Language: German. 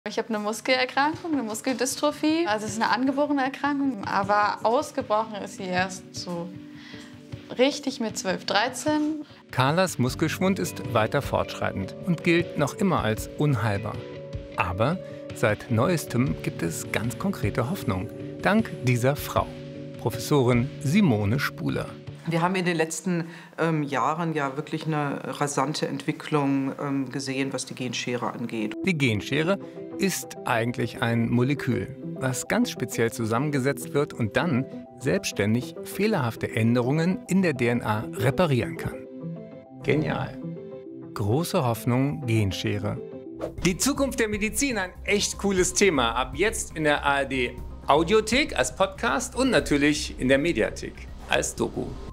Ich habe eine Muskelerkrankung, eine Muskeldystrophie. Also es ist eine angeborene Erkrankung, aber ausgebrochen ist sie erst so richtig mit 12, 13. Carlas Muskelschwund ist weiter fortschreitend und gilt noch immer als unheilbar. Aber seit Neuestem gibt es ganz konkrete Hoffnung. Dank dieser Frau, Professorin Simone Spuler. Wir haben in den letzten Jahren ja wirklich eine rasante Entwicklung gesehen, was die Genschere angeht. Die Genschere ist eigentlich ein Molekül, was ganz speziell zusammengesetzt wird und dann selbstständig fehlerhafte Änderungen in der DNA reparieren kann. Genial. Große Hoffnung, Genschere. Die Zukunft der Medizin, ein echt cooles Thema. Ab jetzt in der ARD Audiothek als Podcast und natürlich in der Mediathek als Doku.